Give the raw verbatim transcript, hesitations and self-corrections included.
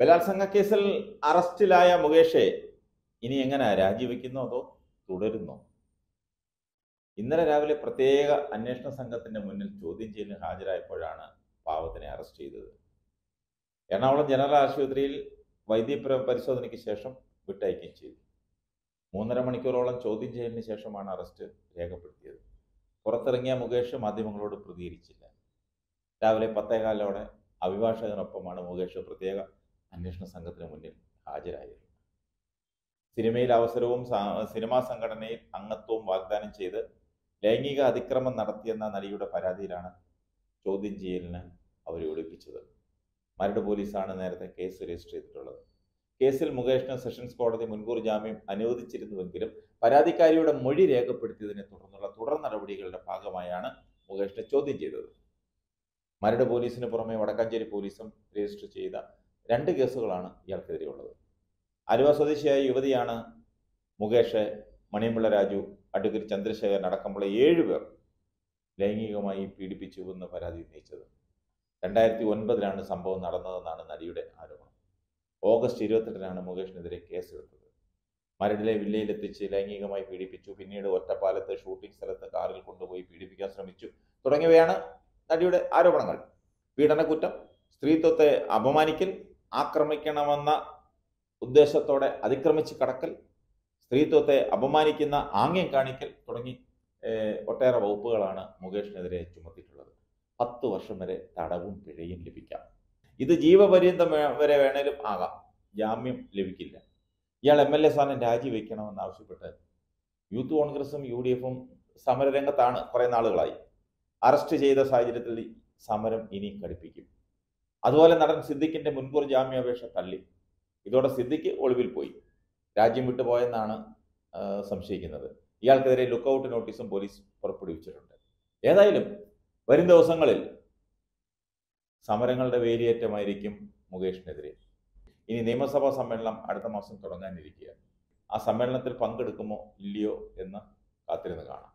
ബലാത്സംഗ കേസിൽ അറസ്റ്റിലായ മുകേഷെ ഇനി എങ്ങനെ രാജിവെക്കുന്നോ അതോ തുടരുന്നോ? ഇന്നലെ രാവിലെ പ്രത്യേക അന്വേഷണ സംഘത്തിന്റെ മുന്നിൽ ചോദ്യം ചെയ്യലിന് ഹാജരായപ്പോഴാണ് പാവത്തിനെ അറസ്റ്റ് ചെയ്തത്. എറണാകുളം ജനറൽ ആശുപത്രിയിൽ വൈദ്യ പരിശോധനയ്ക്ക് ശേഷം വിട്ടയക്കുകയും ചെയ്തു. മൂന്നര മണിക്കൂറോളം ചോദ്യം ചെയ്യലിന് ശേഷമാണ് അറസ്റ്റ് രേഖപ്പെടുത്തിയത്. പുറത്തിറങ്ങിയ മുകേഷ് മാധ്യമങ്ങളോട് പ്രതികരിച്ചില്ല. രാവിലെ പത്തേകാലോടെ അഭിഭാഷകനൊപ്പമാണ് മുകേഷ് പ്രത്യേക അന്വേഷണ സംഘത്തിന് മുന്നിൽ ഹാജരായത്. സിനിമയിൽ അവസരവും സിനിമാ സംഘടനയിൽ അംഗത്വവും വാഗ്ദാനം ചെയ്ത് ലൈംഗിക അതിക്രമം നടത്തിയെന്ന നടിയുടെ പരാതിയിലാണ് ചോദ്യം ചെയ്യലിന് അവരെ ഒളിപ്പിച്ചത്. മരട് പോലീസാണ് നേരത്തെ കേസ് രജിസ്റ്റർ ചെയ്തിട്ടുള്ളത്. കേസിൽ മുകേഷിന് സെഷൻസ് കോടതി മുൻകൂർ ജാമ്യം അനുവദിച്ചിരുന്നുവെങ്കിലും പരാതിക്കാരിയുടെ മൊഴി രേഖപ്പെടുത്തിയതിനെ തുടർന്നുള്ള തുടർ നടപടികളുടെ ഭാഗമായാണ് മുകേഷിനെ ചോദ്യം ചെയ്തത്. മരട് പോലീസിന് പുറമെ വടക്കാഞ്ചേരി പോലീസും രജിസ്റ്റർ ചെയ്ത രണ്ട് കേസുകളാണ് ഇയാൾക്കെതിരെ ഉള്ളത്. ആലുവ സ്വദേശിയായ യുവതിയാണ് മുകേഷ്, മണിയമ്പിള്ള രാജു, അഡ്വക്കേറ്റ് ചന്ദ്രശേഖരൻ അടക്കമുള്ള ഏഴുപേർ ലൈംഗികമായി പീഡിപ്പിച്ചുവെന്ന് പരാതി ഉന്നയിച്ചത്. രണ്ടായിരത്തി ഒൻപതിലാണ് സംഭവം നടന്നതെന്നാണ് നടിയുടെ ആരോപണം. ഓഗസ്റ്റ് ഇരുപത്തെട്ടിനാണ് മുകേഷിനെതിരെ കേസെടുത്തത്. മരടിലെ വില്ലയിലെത്തിച്ച് ലൈംഗികമായി പീഡിപ്പിച്ചു, പിന്നീട് ഒറ്റപ്പാലത്ത് ഷൂട്ടിംഗ് സ്ഥലത്ത് കാറിൽ കൊണ്ടുപോയി പീഡിപ്പിക്കാൻ ശ്രമിച്ചു തുടങ്ങിയവയാണ് നടിയുടെ ആരോപണങ്ങൾ. പീഡനക്കുറ്റം, സ്ത്രീത്വത്തെ അപമാനിക്കൽ, ആക്രമിക്കണമെന്ന ഉദ്ദേശത്തോടെ അതിക്രമിച്ച് കടക്കൽ, സ്ത്രീത്വത്തെ അപമാനിക്കുന്ന ആംഗ്യം കാണിക്കൽ തുടങ്ങി ഒട്ടേറെ വകുപ്പുകളാണ് മുകേഷിനെതിരെ ചുമത്തിയിട്ടുള്ളത്. പത്ത് വർഷം വരെ തടവും പിഴയും ലഭിക്കാം. ഇത് ജീവപര്യന്തം വരെ വേണേലും ആകാം. ജാമ്യം ലഭിക്കില്ല. ഇയാൾ എം എൽ എ സ്ഥാനം രാജിവെക്കണമെന്നാവശ്യപ്പെട്ട് യൂത്ത് കോൺഗ്രസും യു ഡി എഫും സമരരംഗത്താണ് കുറേ നാളുകളായി. അറസ്റ്റ് ചെയ്ത സാഹചര്യത്തിൽ സമരം ഇനി കടുപ്പിക്കും. അതുപോലെ നടൻ സിദ്ദിഖിന്റെ മുൻകൂർ ജാമ്യാപേക്ഷ തള്ളി. ഇതോടെ സിദ്ദിഖ് ഒളിവിൽ പോയി, രാജ്യം വിട്ടുപോയെന്നാണ് സംശയിക്കുന്നത്. ഇയാൾക്കെതിരെ ലുക്കൌട്ട് നോട്ടീസും പോലീസ് പുറപ്പെടുവിച്ചിട്ടുണ്ട്. ഏതായാലും വരും ദിവസങ്ങളിൽ സമരങ്ങളുടെ വേലിയേറ്റമായിരിക്കും മുകേഷിനെതിരെ. ഇനി നിയമസഭാ സമ്മേളനം അടുത്ത മാസം തുടങ്ങാനിരിക്കുകയാണ്. ആ സമ്മേളനത്തിൽ പങ്കെടുക്കുമോ ഇല്ലയോ എന്ന് കാത്തിരുന്ന് കാണാം.